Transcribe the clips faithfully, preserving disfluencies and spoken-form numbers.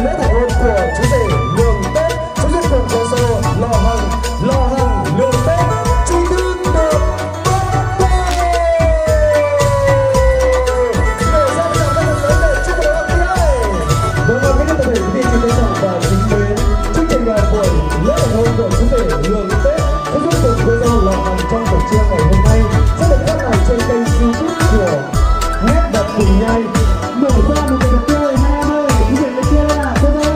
lễ thành hôn của chú rể Lường Tết. Chú rể cùng con dâu Lò Hằng, Lò Hằng Lường Tết. Chú Tư được bắt tay. Để ra chào các bạn lớn để chúc mừng các bạn. Vâng, và các tập thể quý vị xin trân trọng và kính mến chương trình buổi lễ thành hôn của chú rể Lường Tết. Chú rể cùng con dâu Lò Hằng trong buổi trưa ngày hôm nay sẽ được phát lại trên kênh YouTube của Nét Đẹp Quỳnh Nhai. Mở ra một cái đẹp tươi hai em ơi, quý vị lên kia là cô dâu.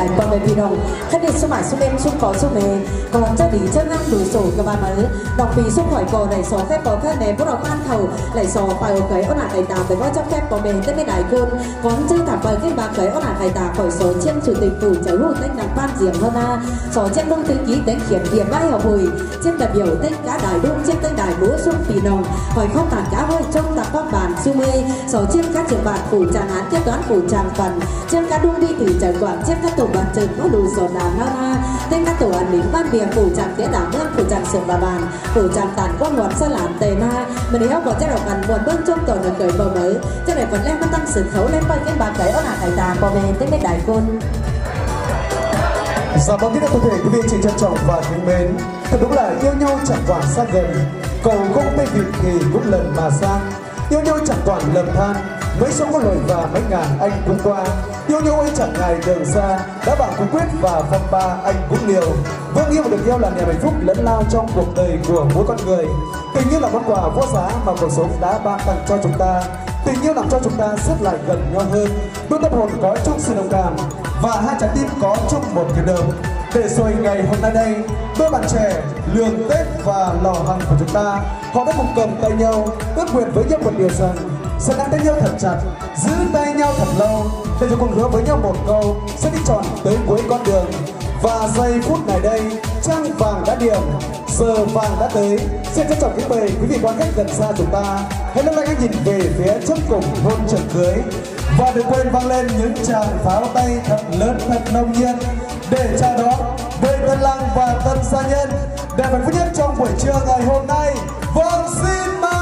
đại qua về video khách đi số mãi số em số có số mề còn cho đi chân năng đủ sổ các bạn mới đọc vì số khỏi cổ này số phép có khách này bắt đầu ban thầu lại số phải cái ôn lại tàu phải có cho phép có bề tới đại côn còn chưa thả bởi cái bạc cái ôn lại tàu khỏi số trên chủ tịch phủ trợ hữu tên đảng ban diệm hơn na số trên đông tư ký đến khiển điểm vai học bùi trên đại biểu tên cá đại đông trên tên đại búa xuân phì nồng hỏi không tàn cá hơi trong tạc các bản su mê số trên các trường bản phủ tràng án kế toán phủ tràng phần trên các đung đi từ tràng quản trên các tổ bản trường có đủ số đàn na na tên các tổ an ninh ban biển phủ tràng tía đảng đơn phủ tràng sườn bà bàn phủ tràng tàn quan ngoặt sa làm tề na mình đi học có chế độ cần buồn bơm trong tổ được cởi bờ mới trên này còn lên tăng sự khấu lên bay cái bạc cái ôn lại tà có về tới cái đại côn. Dạ vâng, kính thưa quý vị, quý vị chị trân trọng và kính mến, thật đúng là yêu nhau chẳng quản xa gần, cầu không bên vịt thì cũng lần mà sang, yêu nhau chẳng quản lầm than, mấy sóng có lời và mấy ngàn anh cũng qua, yêu nhau ấy chẳng ngày đường xa, đã bảo cũng quyết và phong ba anh cũng liều. Vâng, yêu được yêu là niềm hạnh phúc lớn lao trong cuộc đời của mỗi con người. Tình yêu là món quà vô giá mà cuộc sống đã ban tặng cho chúng ta. Tình yêu làm cho chúng ta xếp lại gần nhau hơn, đôi tâm hồn có chung sự đồng cảm và hai trái tim có chung một cái đầu. Để rồi ngày hôm nay đây, đôi bạn trẻ Lường Tết và Lò Hằng của chúng ta, họ đã cùng cầm tay nhau, ước nguyện với nhau một điều rằng sẽ nắm tay nhau thật chặt, giữ tay nhau thật lâu, để rồi cùng hứa với nhau một câu sẽ đi tròn tới cuối con đường. Và giây phút này đây, trăng vàng đã điểm, giờ vàng đã tới. Xin trân trọng kính mời quý vị quan khách gần xa chúng ta hãy lúc anh nhìn về phía chốt cùng hôn trần cưới, và đừng quên vang lên những tràng pháo tay thật lớn thật nồng nhiệt để chào đón với tân lang và tân gia nhân đẹp hạnh phúc nhất trong buổi trưa ngày hôm nay. Vâng, xin mời.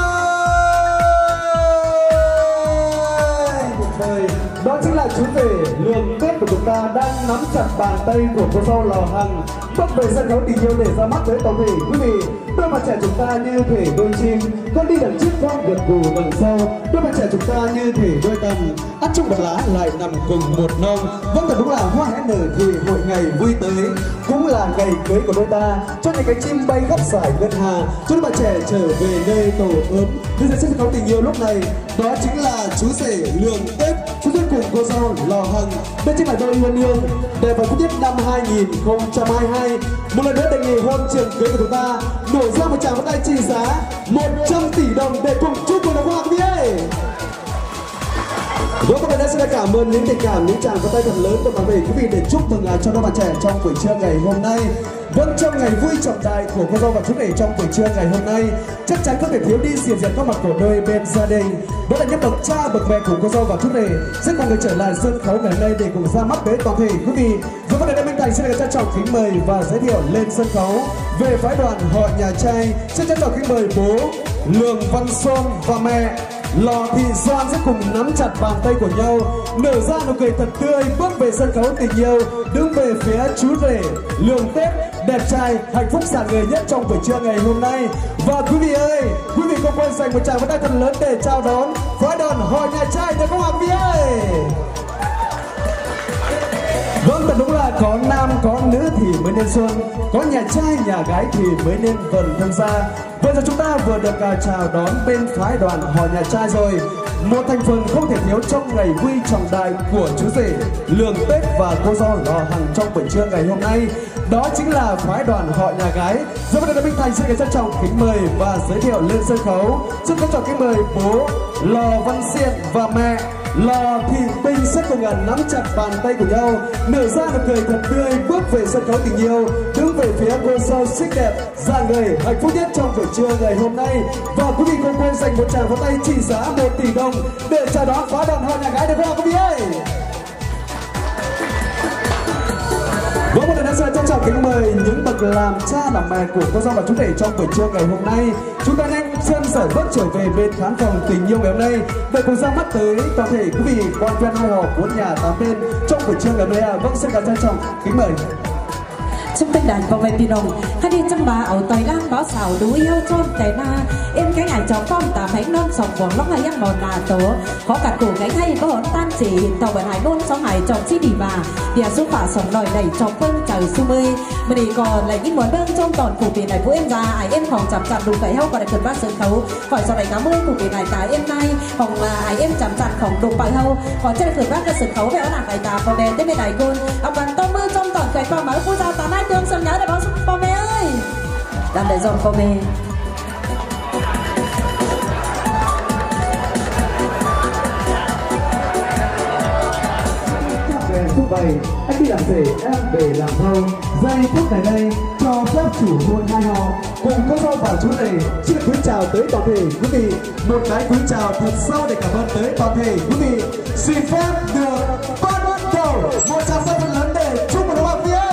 Đó chính là chú rể Lường Tết của chúng ta đang nắm chặt bàn tay của cô dâu Lò Hằng bước về sân khấu tình yêu để ra mắt với toàn thể quý vị. Đôi bạn trẻ chúng ta như thể đôi chim, con đi đằng trước con gật gù đằng sau. Đôi bạn trẻ chúng ta như thể đôi tầm, ắt chung một lá lại nằm cùng một nông. Vâng, thật đúng là hoa hé nở thì hội ngày vui tới, cũng là ngày cưới của đôi ta. Cho những cánh chim bay khắp dải ngân hà, cho đôi bạn trẻ trở về nơi tổ ấm. Bây giờ sân khấu tình yêu lúc này đó chính là chú rể Lường Tết, chú rể cùng cô dâu Lò Hằng. Đây chính là đôi uyên ương đẹp và phúc nhất năm hai nghìn không trăm hai mươi hai. Một lần nữa đề nghị hôn trường cưới của chúng ta nổi ra một tràng pháo tay trị giá một trăm tỷ đồng để cùng chúc mừng đồng hoa quý vị ơi. Vâng, các bạn đã xin cảm ơn những tình cảm, những tràng pháo tay thật lớn của toàn thể quý vị để chúc mừng cho đôi bạn trẻ trong buổi trưa ngày hôm nay. Vâng, trong ngày vui trọng đại của cô dâu và chú rể trong buổi trưa ngày hôm nay, chắc chắn không thể thiếu đi diện diện có mặt của đôi bên gia đình. Đó là những bậc cha bậc mẹ của cô dâu và chú rể sẽ cùng được trở lại sân khấu ngày hôm nay để cùng ra mắt với toàn thể quý vị. Và vấn đề Minh Thành xin được trân trọng kính mời và giới thiệu lên sân khấu về phái đoàn họ nhà trai. Xin trân trọng kính mời bố Lường Văn Sơn và mẹ Lò Thị Doan sẽ cùng nắm chặt bàn tay của nhau, nở ra nụ cười thật tươi, bước về sân khấu tình yêu, đứng về phía chú rể Lường Tết đẹp trai, hạnh phúc rạng ngời nhất trong buổi trưa ngày hôm nay. Và quý vị ơi, quý vị không quên dành một tràng pháo tay thật lớn để chào đón phái đoàn họ nhà trai nhà công hoàng quý vị ơi. Vâng, thật đúng là có nam có nữ thì mới nên xuân, có nhà trai nhà gái thì mới nên vần thân gia. Bây giờ chúng ta vừa được uh, chào đón bên phái đoàn họ nhà trai rồi. Một thành phần không thể thiếu trong ngày vui trọng đại của chú rể Lường Tết và cô dâu Lò Hằng trong buổi trưa ngày hôm nay, đó chính là phái đoàn họ nhà gái. Giờ bây giờ Minh Thành xin trân trọng kính mời và giới thiệu lên sân khấu. Xin trân trọng kính mời bố Lò Văn Xiên và mẹ Lò Thị Bình sẽ cùng nắm chặt bàn tay của nhau, nở ra nụ cười thật tươi, bước về sân khấu tình yêu, đứng về phía cô dâu xinh đẹp, rạng ngời, hạnh phúc nhất trong buổi trưa ngày hôm nay. Và quý vị không quên dành một tràng pháo tay trị giá một tỷ đồng để chào đón phái đoàn họ nhà gái được không quý vị ơi? Vâng, một lần nữa xin trân trọng kính mời những bậc làm cha làm mẹ của cô dâu và chú rể trong buổi trưa ngày hôm nay. Chúng ta nhanh chân rời bước trở về bên khán phòng tình yêu ngày hôm nay để cùng ra mắt tới toàn thể quý vị quan viên hai họ bốn nhà tám bên trong buổi trưa ngày hôm nay. Vâng, xin cảm trân trọng kính mời. Chúng tinh đàn vào về bị đồng hay đi chăm bà ở tỏi lan báo xào đuôi heo trôn tè na em cái ngày cho con tạm hãy non sòng vòng lóc hay ăn mòn nà tố có cả cổ cái hay có hỗn tan chỉ tàu vận hải nôn sóng hải chọn chi đi bà địa số phả sòng nồi đẩy cho phương trời su mươi mình đi còn lại những món đơn trong toàn phủ biển này của em ra ai em phòng chậm chậm đủ cái heo và đại cần bát sợi khấu khỏi sau này cảm ơn phủ biển này cái em nay phòng ai em chậm chậm phòng đủ bài hâu còn trên cần bát cái sợi khấu về ở đằng này ta vào đèn tới bên này côn ông bạn tôm mưa trong toàn cái phòng mở của giao ta nay tương sân nhớ để báo bò mẹ ơi làm để dọn bò mẹ Phút bảy anh đi làm rể em về làm thâu giây phút này đây cho phép chủ hôn hai họ cùng cô dâu và chú rể xin quý chào tới toàn thể quý vị một cái quý chào thật sâu để cảm ơn tới toàn thể quý vị xin phép được bắt đầu một tràng tay thật lớn để chúc mừng mọi người.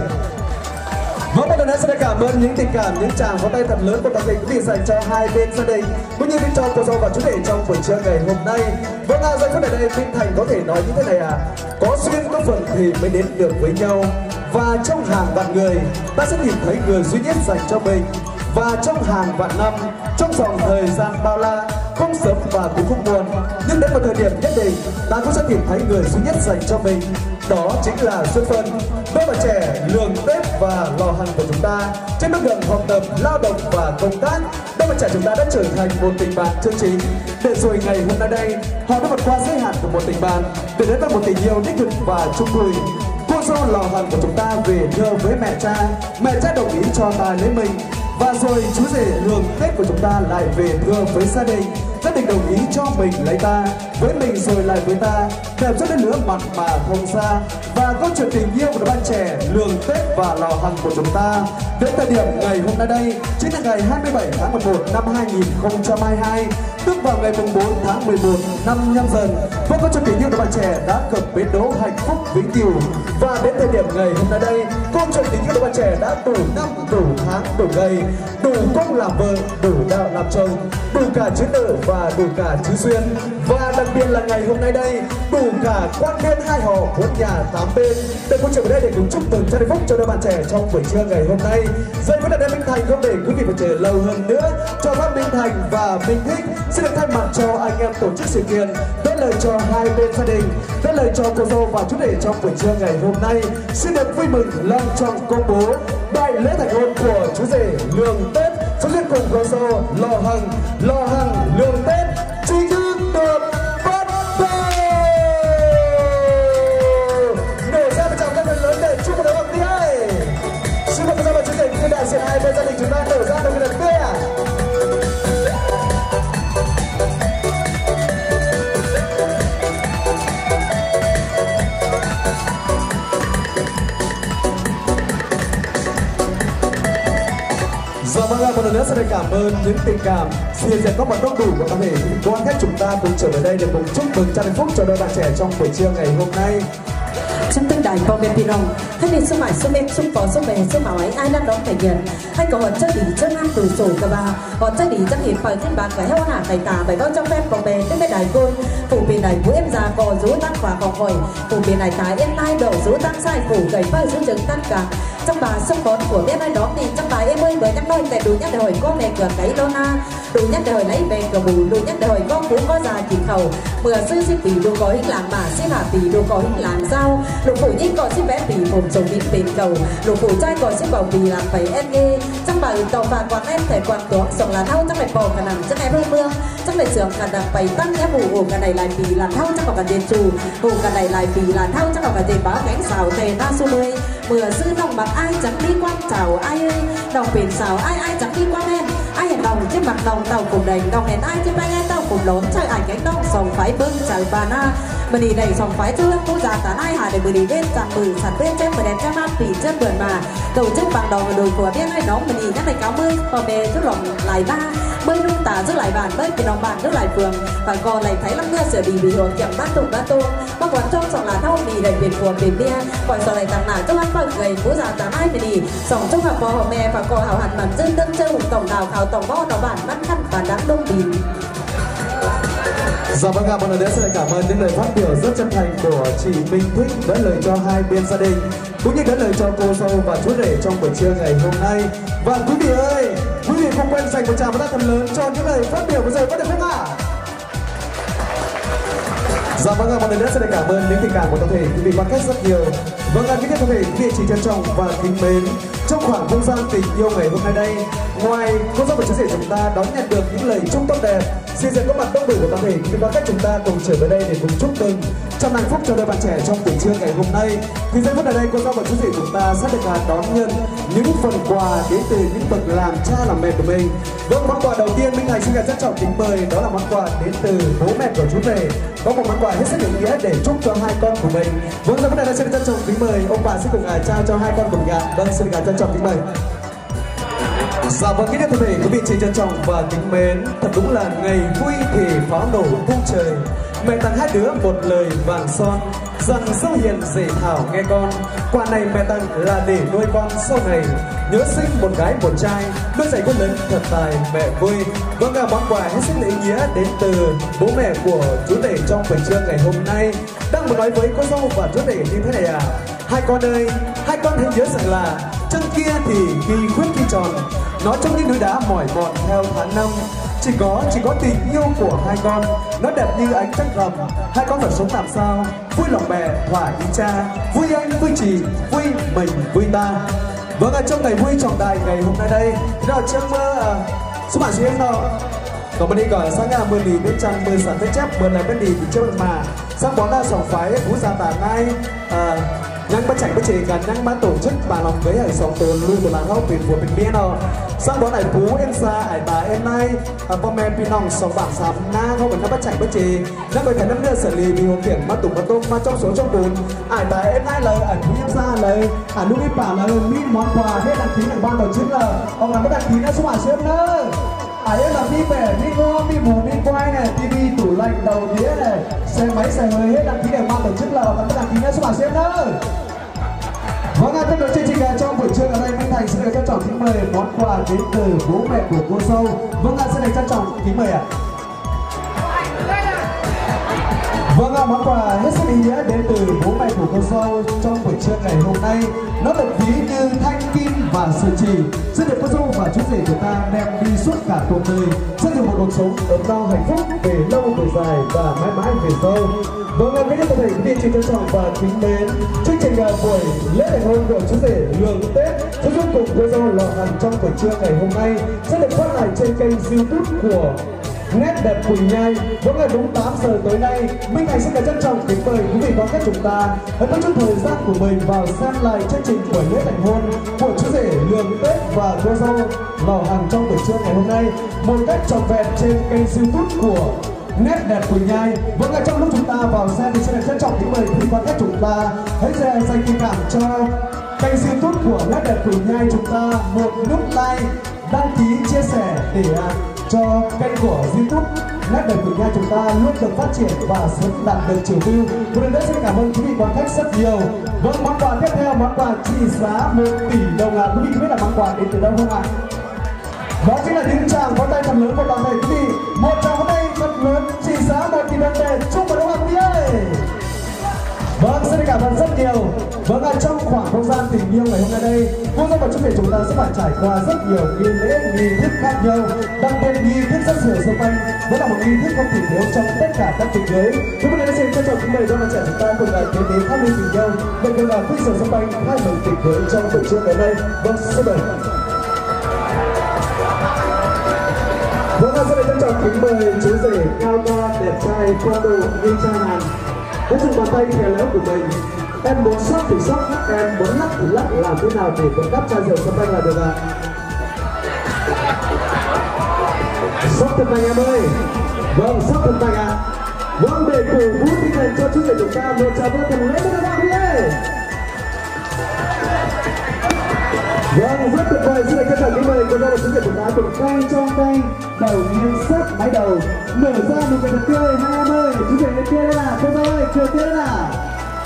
Vâng, một lần nữa xin cảm ơn những tình cảm, những tràng pháo tay thật lớn của toàn thể quý vị dành cho hai bên gia đình cũng như cho cô dâu và chú rể trong buổi trưa ngày hôm nay. Vâng, à, giây phút này đây Minh Thành có thể nói như thế này à, có duyên có phận thì mới đến được với nhau và trong hàng vạn người ta sẽ tìm thấy người duy nhất dành cho mình và trong hàng vạn năm trong dòng thời gian bao la không sớm và cũng không muộn nhưng đến một thời điểm nhất định ta cũng sẽ tìm thấy người duy nhất dành cho mình, đó chính là Xuân Phân, đôi bạn trẻ Lường Tết và Lò Hằng của chúng ta trên bước đường học tập, lao động và công tác. Đôi bạn trẻ chúng ta đã trở thành một tình bạn chân chính để rồi ngày hôm nay đây họ đã vượt qua giới hạn của một tình bạn để đến với một tình yêu đích thực và chung thủy. Cô dâu Lò Hằng của chúng ta về thưa với mẹ cha, mẹ cha đồng ý cho ta lấy mình và rồi chú rể Lường Tết của chúng ta lại về thưa với gia đình, gia đình đồng ý cho mình lấy ta, với mình rồi lại với ta, đẹp rất đến lứa mặt mà không xa. Và câu chuyện tình yêu của đôi bạn trẻ Lường Tết và Lò Hằng của chúng ta đến thời điểm ngày hôm nay đây chính là ngày hai mươi bảy tháng mười một năm hai nghìn không trăm hai mươi hai, tức vào ngày mùng bốn tháng mười một năm Nhâm Dần. Và câu chuyện tình yêu của bạn trẻ đã cập bến đỗ hạnh phúc vĩnh cửu. Và đến thời điểm ngày hôm nay đây, câu chuyện tình yêu của bạn trẻ đã đủ năm, đủ tháng, đủ ngày, đủ công làm vợ, đủ đạo làm chồng, đủ cả chữ nợ và đủ cả chữ duyên. Và đặc biệt là ngày hôm nay đây đủ cả quan viên hai họ bốn nhà tám bên. Để câu chuyện ở đây để cùng chúc mừng cho hạnh phúc cho đôi bạn trẻ trong buổi trưa ngày hôm nay. Giây phút này Minh Thành không để quý vị phải chờ lâu hơn nữa, cho phép Minh Thành và Minh Thích xin được thay mặt cho anh em tổ chức sự kiện viết lời cho hai bên gia đình, viết lời cho cô dâu và chú rể trong buổi trưa ngày hôm nay. Xin được vui mừng long trọng công bố đại lễ thành hôn của chú rể Lường Tết xuất hiện cùng cô dâu Lò Hằng, Lò Hằng Lường Tết chính thức được bắt đầu. Nổ ra một tràng tay lớn để chúc mừng mọi người ơi. Xin mời cô dâu và chú rể như đại diện hai bên gia đình chúng ta nổ ra một lần tươi à. Và vâng ạ, một lần nữa xin cảm ơn những tình cảm xin dành có mặt đông đủ của toàn thể cô anh khách chúng ta cùng trở về đây để cùng chúc mừng cho hạnh phúc cho đôi bạn trẻ trong buổi trưa ngày hôm nay. Trong tương đài bò mẹ pinong hay đi sum mãi sum em sum phò sum về sum mạo ấy ai đang đón thể hiện hay có hoạt chất đi chân ăn từ sổ cả ba hoạt chất đi chân hiện phải thân bạn phải heo hả phải tả phải bao trong phép bò mẹ tới bên đài côn phủ biển này của em già cò rú tăng và cò hỏi phủ biển này tái em nay đổ rú tăng sai phủ gầy phơi giữ chừng tăng cả trong bà sông con của em ai đó thì trong bà em ơi với nhắc đôi để đủ nhắc để hỏi con mẹ cửa cái lô na đủ nhắc để hỏi lấy về cửa bù đủ nhắc để hỏi con phú có già chỉ khẩu mưa sư xin tỷ đủ có hình làm mà xin hạ tỷ đủ có hình làm sao lục phủ nhích còn xin bé tỷ một chồng bị bền cầu lục phủ trai còn xin bảo tỷ làm phải em nghe trong bà tàu phà quán em thể quán tuống sòng là thâu trong này bò cả nằm trong này hơi mưa trong này sườn cả đập bày tăng nhá bù ổ cả này lại tỷ làm thâu trong cả tiền trù bù cả này lại tỷ làm thâu trong cả tiền báo cánh xào tề na su mươi mưa sư nòng bạc ai chẳng đi quan chào ai ơi đồng biển xào ai ai chẳng đi quan em ai hẹn đồng trên mặt đồng tàu cùng đầy đồng hẹn ai trên bay ai tàu cùng lớn chơi ảnh cánh đông sòng phái bưng chào bà na mình đi đầy sòng phái chưa cô già tán ai hà để mình đi bên chẳng mừng sẵn bên trên mình đẹp cho mát tỉ chân vườn mà tổ chức bằng đầu đồi của bên ai nóng mình đi nhắc này cáo mươi và bè chút lòng lại ba bơi nung tả rất lại bàn bơi cái đồng bàn rất lại phường và còn lại thấy lắm nữa sửa đi bị hồn chậm bát tụng bát tô bác quán trong sòng là thâu mì đầy biển của biển bia còn sau này thằng nào cho ăn bận gầy cố già tán ai mình đi sòng trong học bò họ mẹ và còn hảo hẳn bản dân tân châu tổng đào khảo tổng bó đầu bản bắt khăn và đáng đông bìm. Dạ vâng ạ, một lần nữa xin cảm ơn những lời phát biểu rất chân thành của chị Minh Thích, đỡ lời cho hai bên gia đình, cũng như đỡ lời cho cô dâu và chú rể trong buổi trưa ngày hôm nay. Và quý vị ơi, quý vị không quên dành một tràng pháo tay thật lớn cho những lời phát biểu vừa rồi, có được không ạ? Dạ vâng ạ, một lần nữa xin cảm ơn những tình cảm của toàn thể quý vị quan khách rất nhiều. Vâng ạ, những toàn thể quý vị chỉ trân trọng và kính mến, trong khoảng không gian tình yêu ngày hôm nay đây, ngoài cô dâu và chú rể chúng ta đón nhận được những lời chúc tốt đẹp, xin được có mặt đông đủ của toàn thể quý vị quan khách chúng ta cùng trở về đây để cùng chúc mừng trong hạnh phúc cho đôi bạn trẻ trong buổi trưa ngày hôm nay. Thì giây phút ở đây cô dâu và chú rể chúng ta sẽ được đón nhận những phần quà đến từ những bậc làm cha làm mẹ của mình. Vâng, món quà đầu tiên Minh Thành xin trân trọng kính mời đó là món quà đến từ bố mẹ của chú rể. Có một món quà hết sức ý nghĩa để chúc cho hai con của mình. Vâng, giây phút này xin trân trọng kính mời ông bà sẽ cùng ngài trao cho hai con của mình ạ. Vâng, xin trân trọng kính mời. Dạ vâng, kính thưa quý vị, quý vị chỉ trân trọng và kính mến, thật đúng là ngày vui thì pháo nổ tung trời. Mẹ tặng hai đứa một lời vàng son, rằng dâu hiền dễ thảo nghe con. Quà này mẹ tặng là để nuôi con sau này, nhớ sinh một gái một trai, nuôi dạy con lớn thật tài mẹ vui. Vâng, cả món quà hết sức ý nghĩa đến từ bố mẹ của chú rể trong buổi trưa ngày hôm nay đang muốn nói với cô dâu và chú rể như thế này à: hai con ơi, hai con hãy nhớ rằng là chân kia thì khi khuyết khi tròn, nó trong những núi đá mỏi mòn theo tháng năm. Chỉ có, chỉ có tình yêu của hai con, nó đẹp như ánh trăng rằm. Hai con phải sống làm sao vui lòng bè thỏa ý cha, vui anh vui chị, vui mình vui ta. Vâng ạ, trong ngày vui trọng đại ngày hôm nay đây, đó trong mơ số bạn riêng đó còn bên đây gọi sáng ngày mười lì bên trong mười sản phép chép mười lại bên đi chơi mà sang bón ra sòng phái vũ gia tà ngay nhang bắt chảnh bắt chì gần nhang bắt tổ chức bà lòng với hải sòng tồn lưu của làng hậu tuyển của bình biên đó sang bón này phú em xa hải tá em nay bom em pin nòng sòng bảng sắm na không phải nó bắt chảnh bắt chì nó phải năm nữa xử lý vì hồ kiện bắt tụng bắt tôm mà trong số trong bùn hải tá em nay lời ảnh phú em xa lời ảnh lúc đi bảo là min món quà hết đăng ký được ban tổ chức là ông làm cái đăng ký nó số bản xếp nữa. À em là mi bẻ, mi ngon, mi bù, mi quay này, tivi, tủ lạnh, đầu đĩa này, xe máy, xe hơi hết đăng ký để mang tổ chức là còn đăng ký nhé số bản xem nữa. Vâng ạ, tiếp nối chương trình trong buổi trưa ngày hôm nay Minh Thành xin được trân trọng kính mời món quà đến từ bố mẹ của cô dâu. Vâng ạ, xin được trân trọng kính mời ạ. Vâng ạ, món quà hết sức ý nghĩa đến từ bố mẹ của cô dâu trong buổi trưa ngày hôm nay. Nó được ví như thanh kim và sợi chỉ, sẽ được cô dâu và chú rể của ta đem đi suốt cả cuộc đời, sẽ được một cuộc sống ấm no hạnh phúc về lâu về dài và mãi mãi về sau. Vâng ạ, quý vị có thể quý vị chỉ trân trọng và kính mến chương trình buổi lễ thành hôn của chú rể Lường Tết sẽ giúp cùng cô dâu lọ hàng trong buổi trưa ngày hôm nay sẽ được phát lại trên kênh YouTube của Nét Đẹp Quỳnh Nhai. Vào ngày đúng tám giờ tối nay, Minh Thành xin trân trọng kính mời quý vị quan khách chúng ta hãy có chút thời gian của mình vào xem lại chương trình buổi lễ thành hôn của chú rể Lường Tết và cô dâu lọ hàng trong buổi trưa ngày hôm nay một cách trọn vẹn trên kênh YouTube của Nét Đẹp Quỳnh Nhai. Vâng ạ, trong lúc chúng ta vào xem thì xin trân trọng kính mời quý vị quan khách chúng ta hãy dành tình cảm cho kênh YouTube của Nét Đẹp Quỳnh Nhai chúng ta một nút like, đăng ký, chia sẻ để cho kênh của YouTube Nét Đẹp Quỳnh Nhai chúng ta luôn được phát triển và sớm đạt được chiều view. Một lần nữa xin cảm ơn quý vị quan khách rất nhiều. Vâng, món quà tiếp theo món quà trị giá một tỷ đồng ạ. Quý vị biết là món quà đến từ đâu không ạ? Đó chính là những tràng pháo tay thật lớn của toàn thể quý vị. Một tràng pháo tay thật lớn trị giá một tỷ đồng để chúc mừng các quý vị ơi. Vâng, xin cảm ơn rất nhiều. Vâng, ở trong khoảng không gian tình yêu ngày hôm nay đây, cô dâu và chú rể chúng ta sẽ phải trải qua rất nhiều nghi lễ, nghi thức khác nhau. Đặc biệt nghi thức rất nhiều xung quanh, đó là một nghi thức không thể thiếu trong tất cả các tiệc cưới. Chúng ta xin trân trọng kính mời đôi bạn trẻ chúng ta cùng lại tiến đến thắp hương tình yêu, và cùng là quý sở xung quanh hai mừng tiệc cưới trong buổi trưa ngày hôm nay. Vâng, xin mời. Vâng, xin trân trọng kính mời chú rể cao to, đẹp trai, qua độ như cha hàng. Với dùng bàn tay khéo léo của mình, em muốn sóc thì sóc, em muốn lắc thì lắc, làm thế nào để vẫn đắp chai rượu xung quanh là được ạ? Sóc thật mạnh em ơi. Vâng, sóc thật mạnh ạ. Vâng, để cổ vũ tinh thần cho chú rể chúng ta một tràng vỗ thật lớn cho các bạn ơi. Vâng, rất tuyệt vời. Xin được trân trọng kính mời cô dâu và chú rể chúng ta cùng tay trong tay, đầu nghiêng sát mái đầu, mở ra một cái thật tươi. Hai em ơi, chú rể lên kia đây nào, cô dâu ơi, cười kia đây nào.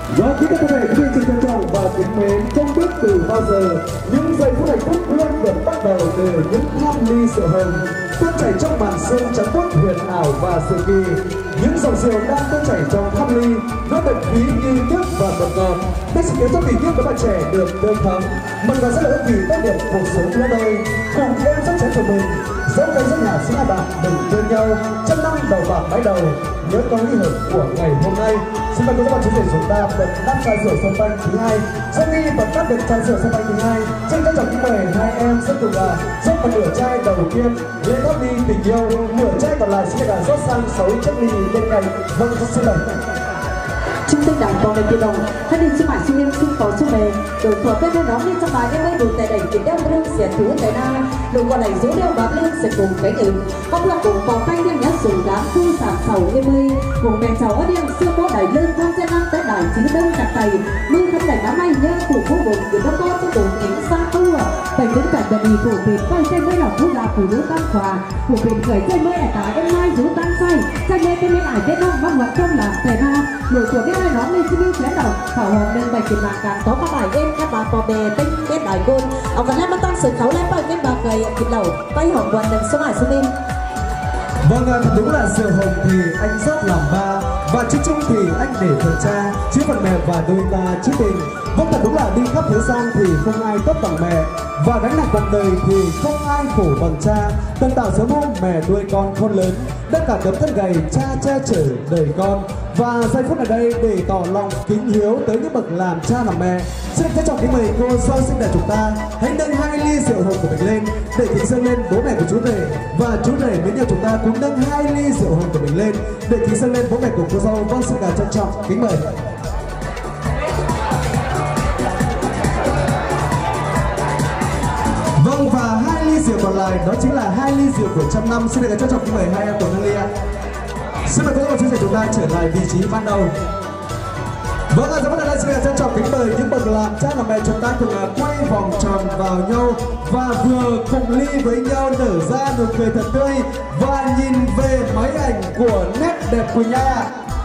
Và kính thưa quý vị, quý vị trân trọng và kính mến, không biết từ bao giờ những giây phút hạnh phúc luôn được bắt đầu từ những tham ly rượu hồng tuôn chảy trong màn sương trắng muốt huyền ảo và diệu kỳ. Những dòng rượu đang tuôn chảy trong tham ly, nó bệnh khí như nước và mật ngọt. Đây sẽ khiến cho tình yêu của bạn trẻ được tươi thắm, mật ngọt sẽ là ước kỳ tốt đẹp cuộc sống lứa đôi. Cùng em chắc chắn của mình, dẫu cây rất nhà xin hai bạn đừng quên nhau, trăm năm đầu bạc mái đầu, nhớ có ly hợp của ngày hôm nay. Xin mời các bạn chú rể chúng ta bật nắp chai rượu sâm panh thứ hai. Sau khi bật nắp được chai rượu sâm panh thứ hai, trên các trọng kính mời hai em sẽ cùng là rót một nửa chai đầu tiên lên góp ly tình yêu, nửa chai còn lại sẽ là rót sang sáu chiếc ly bên cạnh. Vâng, xin mời. Chúng tôi đảng vào ngày kỳ đồng, hãy đi sưu mãi sưu nghiêm sưu có sưu mề, đổi thuộc bên nơi nó liên trong bài em ấy đủ tài đẩy tiền đeo lưng xẻ thú tài na, đủ còn đẩy dấu đeo bám lên sẽ cùng cái ngữ, có là cùng bò tay đem nhát sủ đám thu sản sầu em ơi, cùng bèn cháu đem xưa bó đẩy lưng con xe năm tới đẩy chín đông chặt tay, mưa thấm đẩy đám may nhớ của khu vực từ đó con cho cùng kính xa tua, bày đến cảnh bờ mì phủ thịt quay trên với lòng thu là phủ nữ tan khỏa, phủ thịt khởi trên mới ải tá em mai rú tan say, say nghe cái mấy ải tết đông mong ngoặt trong làm tài na, nổi của cái ai nói lên xin yêu chén đầu khảo hồng nên bày tiền mạng càng có các bài em các bà bò bè tinh bên đại côn ông vẫn làm bắt tăng sự khấu lên bởi bên bà gầy kịp đầu tay hồng quần đừng số mãi số lên. Vâng, thật đúng là rượu hồng thì anh rót làm ba và chữ chung thì anh để phần cha, chứ phần mẹ và đôi ta chữ tình. Vâng, thật đúng là đi khắp thế gian thì không ai tốt bằng mẹ, và gánh nặng cuộc đời thì không ai khổ bằng cha. Tần tạo sớm hôm mẹ nuôi con khôn lớn, tất cả đấm thân gầy cha che chở đời con. Và giây phút ở đây để tỏ lòng kính hiếu tới những bậc làm cha làm mẹ, xin trân trọng kính mời cô dâu xinh đẹp chúng ta hãy nâng hai ly rượu hồng của mình lên để kính dâng lên bố mẹ của chú rể, và chú rể mến yêu chúng ta cũng nâng hai ly rượu hồng của mình lên để kính dâng lên bố mẹ của cô dâu. Vâng, xin cảm trân trọng kính mời. Vâng, và hai ly rượu còn lại đó chính là hai ly rượu của trăm năm. Xin được trân trọng kính mời hai em của nâng ly ạ. Xin mời các bạn chú rể chúng ta trở lại vị trí ban đầu. Vâng, giờ bắt đầu đây xin được trân trọng kính mời những bậc làm cha làm mẹ chúng ta cùng quay vòng tròn vào nhau và vừa cùng ly với nhau nở ra nụ cười thật tươi và nhìn về máy ảnh của nét đẹp Quỳnh Nha.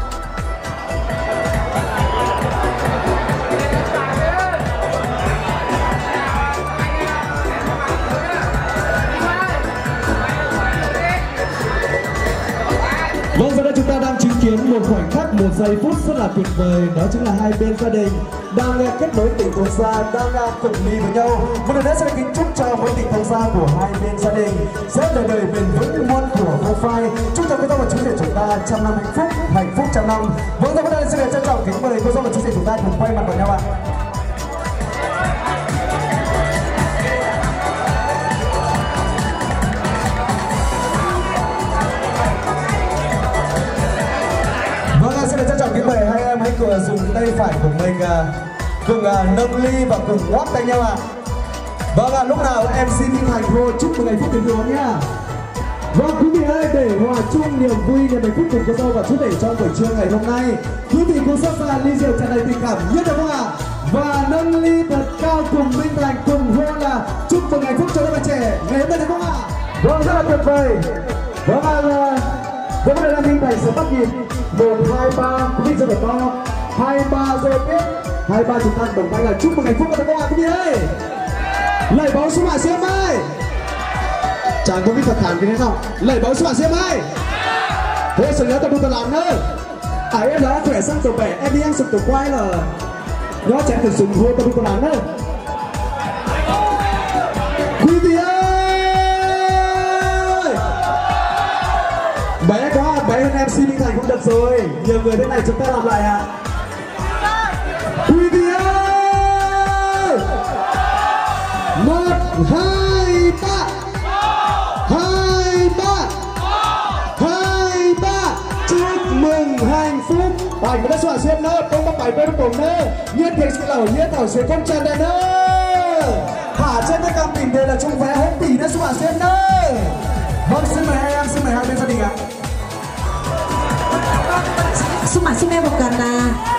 Vâng, giờ đây chúng ta đang chứng kiến một khoảnh khắc, một giây phút rất là tuyệt vời. Đó chính là hai bên gia đình đang kết nối tình thông gia, đang cùng đi với nhau. Một lần nữa xin kính chúc cho mối tình thông gia của hai bên gia đình sẽ đời đời bền vững muôn thuở vô phai. Chúc cho cô dâu và chú rể chúng ta trăm năm hạnh phúc, hạnh phúc trăm năm. Vâng, giờ bắt đầu xin được trân trọng kính mời cô dâu và chú rể chúng ta cùng quay mặt vào nhau ạ. Kính mời hai em hãy cùng dùng tay phải của mình cùng uh, nâng ly và cùng ngoắc tay nhau ạ. À. Vâng, uh, lúc nào em xin Minh Thành thôi chúc mừng ngày phút tình yêu nhá. Vâng, quý vị ơi, để hòa chung niềm vui niềm hạnh phúc cùng cô dâu và chú rể trong buổi trưa ngày hôm nay, quý vị cùng rót ra ly rượu tràn đầy tình cảm nhất được không ạ? Và nâng ly thật cao cùng Minh Thành cùng hô là chúc mừng ngày phút cho các bạn trẻ ngày hôm nay được không ạ? Vâng, rất là tuyệt vời. Vâng, uh, Vâng, bây giờ Minh Thành sẽ bắt nhịp một, hai, ba, quý vị sẽ phải to hai, ba rồi tiếp hai, ba chúng ta đồng tay là chúc mừng hạnh phúc của các bạn quý vị ơi. Lời báo số mạng xem ơi. Chẳng có cái thật thản cái thế nào. Lời báo số mạng xem ơi. Thôi sự nhớ tập đu tập làm nữa. À em đó khỏe sang tổ bẻ em đi ăn sụp tổ quay là nó chém từ sừng hô tập đu tập làm nữa. Quý vị ơi. Bé có bé hơn em xê Minh Thành cũng được rồi. Nhiều người thế này chúng ta làm lại ạ. À? Quý vị ơi. Một, hai, ba. Hai, ba. Hai, ba. Chúc mừng hạnh phúc. Bài của đất xoa xuyên nơ. Tôi có bài bên tổng nơ. Nhất thiệt sự lẩu nhất thảo xuyên không tràn đèn nơ. Hả trên tất cả mình đều là chung vé hỗn tỷ đất xoa xuyên nơ. Vâng, xin mời hai em, xin mời hai bên gia đình ạ. Xin mời xin em một cần là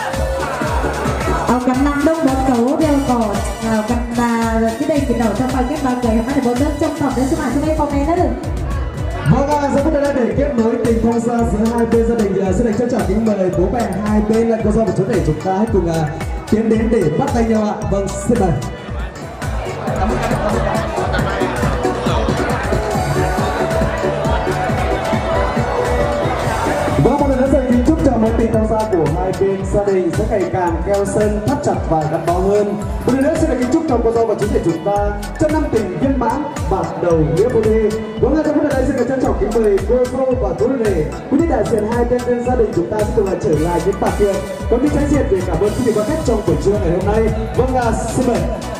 ở cần năm đông bốn cấu đeo cỏ cần là cái đây cái đầu trong bài kết bao ngày hôm nay là bốn nước trong phòng đấy. Xin mời xin em phòng này nữa. Vâng, à, giờ phút này để kết nối tình thông gia giữa hai bên gia đình, xin được trân trọng kính mời bố mẹ hai bên là cô dâu và chú rể chúng ta hãy cùng uh, tiến đến để bắt tay nhau ạ. Vâng, xin mời. Vâng, một lần nữa xin kính chúc cho mối tình thông gia của hai bên gia đình sẽ ngày càng keo sơn, thắt chặt và gắn bó hơn. Một lần nữa xin được kính chúc cho cô dâu và chú rể chúng ta trăm năm tình viên mãn, bạc đầu nghĩa vô đê. Vâng, trong phút này xin được trân trọng kính mời cô dâu và chú rể, quý vị đại diện hai bên bên gia đình chúng ta sẽ cùng trở lại những bản tiệc. Còn đi trái diện để cảm ơn quý vị quan khách trong buổi trưa ngày hôm nay. Vâng, xin mời.